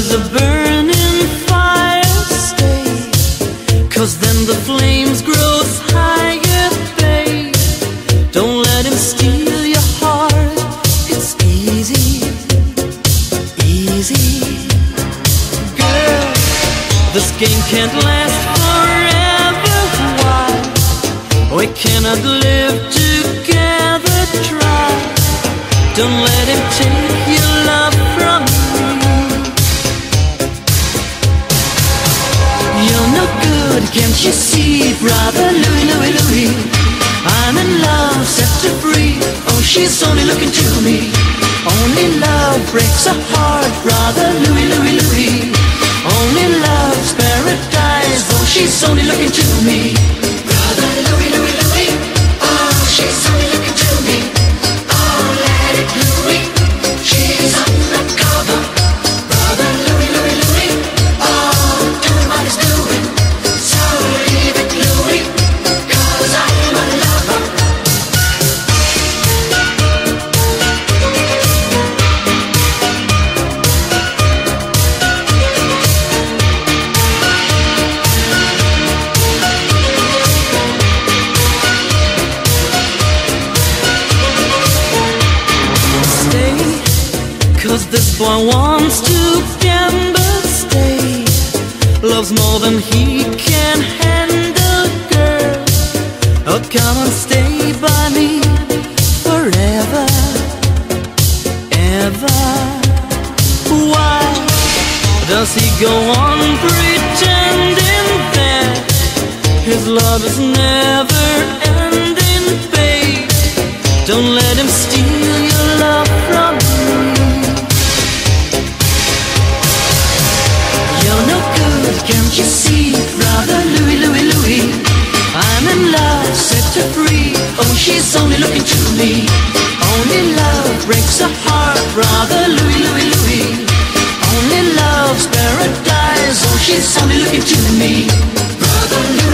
love's a burning fire, stay, 'cause then the flames grows higher, babe. Don't let him steal your heart, it's easy, easy. Girl, this game can't last forever, why? We cannot live together, try. Don't let him take your love from me. You're no good, can't you see, brother Louie, Louie, Louie? I'm in love, set her free. Oh, she's only looking to me. Only love breaks a heart, brother Louie, Louie, Louie. Only love's paradise. Oh, she's only looking to me. Brother Louie, Louie, Louie. Oh, she's only looking to me. Oh, let it Louie. She's undercover. Brother Louie, Louie, Louie. Oh, doing what he's doing. So leave it, Louie, 'cause I'm a lover. Stay, 'cause this boy wants to gamble, stay. Loves more than he can handle, girl. Oh, come and stay by me forever, ever. Why does he go on pretending that his love is never ending, babe? Don't let him steal your love from me. You're no good, can't you see, brother Louie, Louie, Louie? I'm in love, set her free. Oh, she's only looking to me. Only love breaks a heart, brother Louie, Louie, Louie. Only love's paradise. Oh, she's only looking to me. Brother Louie.